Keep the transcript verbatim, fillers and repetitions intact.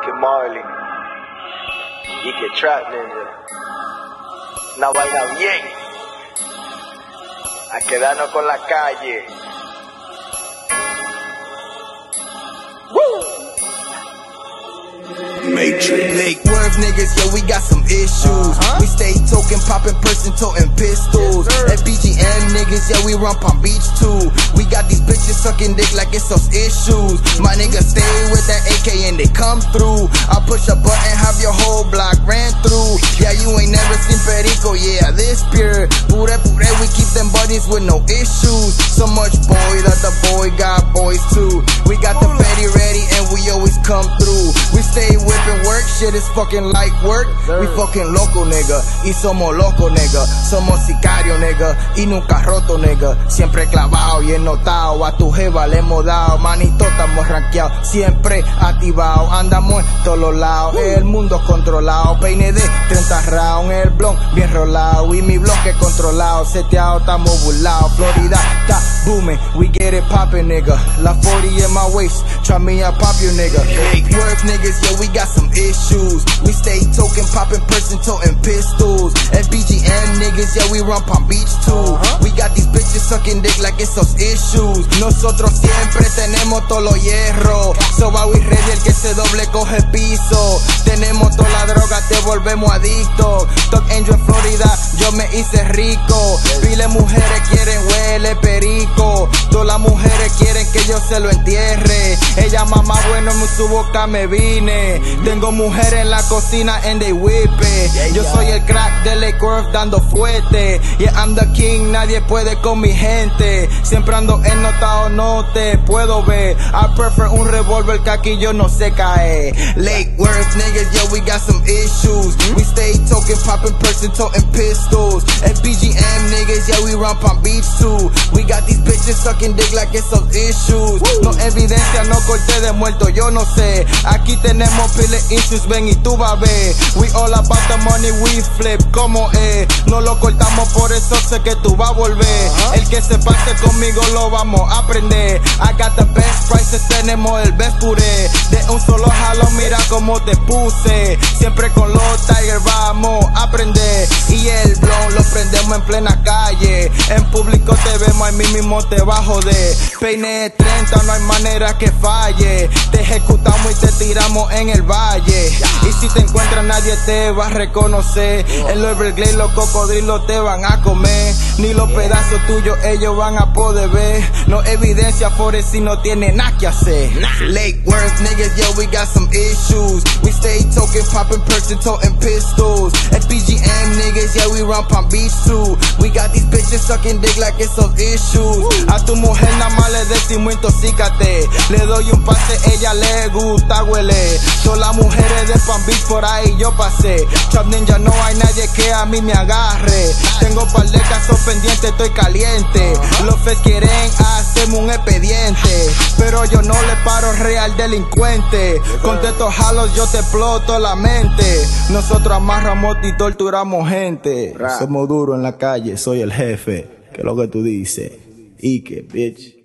que Marley y que Trap Ninja. Una vaina bien. A quedarnos con la calle. Matrix. Lake Worth niggas, yo, we got some issues. Uh-huh. We stay token, poppin', person, totin' pistols. Yes, F B G M niggas, yeah, we run Palm Beach too. We got these bitches sucking dick like it's those issues. My niggas stay with that A K and they come through. I push a button, have your whole block ran through. Yeah, you ain't never seen Perico, yeah, this pure. Pure, pure, we keep them buddies with no issues. So much boy that the boy got boys too. We got the petty ready and we always come through. We stay whipping work, shit is fucking like work. We fucking loco, nigga, y somos loco, nigga. Somos sicario, nigga, y nunca roto, nigga. Siempre clavado y ennotado, a tu jeva le hemos dado. Manito, estamos rankeados, siempre activados. Andamos en todos los lados, el mundo controlado. Peine de treinta rounds, el blon bien rolado. Y mi bloque controlado, seteado, estamos burlados. Florida está booming, we get it poppin', nigga. La forty in my waist, try me, I pop you, nigga. Lake Worth niggas, yeah, we got some issues. We stay token, poppin', person, totin' pistols. F B G M niggas, yeah, we run Palm Beach too. Uh-huh. We got these bitches sucking dick like it's those issues. Nosotros siempre tenemos todos los hierros. So why we ready, el que se doble coge piso. Tenemos toda la droga, te volvemos adictos. Top Angel en Florida, yo me hice rico. Pile mujeres quieren huele perico. Todas las mujeres quieren que yo se lo entierre. Ella mamá bueno, en su boca me vine. Tengo mujeres en la cocina and they whip it. Yo soy el crack de Lake Worth dando fuerte. Yeah, I'm the king, nadie puede con mi gente. Siempre ando ennotado, no te puedo ver. I prefer un revólver que aquí yo no sé caer. Lake Worth niggas, yeah, we got some issues. We stay token, poppin', person, totin' pistols. F B G M niggas, yeah, we run Palm Beach too. We got these bitches sucking dick like it's some issues. No evidencia, no corte de muerto, yo no sé. Aquí tenemos pile issues, ven y tú vas a ver. We all about the money, we flip, como es. No lo cortamos, por eso sé que tú vas a volver. Uh-huh. El que se pase conmigo lo vamos a aprender. I got the best prices, tenemos el best puré. De un solo jalo, mira cómo te puse. Siempre con los Tiger vamos a aprender. Y el blon lo prendemos en plena calle. En público te vemos, ahí mismo te va a joder. Peine treinta, no hay manera que falle. Te ejecutamos y te tiramos en el valle. Y si te encuentras nadie te va a reconocer. El Everglades los cocodrilos te van a comer. Ni los pedazos tuyos ellos van a poder ver. No evidencia for it si no tiene nada que hacer. Lake Worth niggas, yeah, we got some issues. We stay token, poppin', person, totin' pistols. F B G M niggas, yeah, we run Palm Beach too. We got these bitches sucking dick like it's those issues. A tu mujer nada más le decimos intoxícate. Le doy un pase, ella le gusta huele. Todas las mujeres de Palm Beach por ahí yo pasé. Trap Ninja, no hay nadie que a mí me agarre. Tengo par de casos pendientes, estoy caliente. Los feds quieren hacerme un expediente, pero yo no le paro real delincuente. Con estos jalos yo te exploto la mente. Nosotros amarramos y torturamos gente. Somos duros en la calle, soy el jefe. ¿Qué es lo que tú dices? Ike, bitch.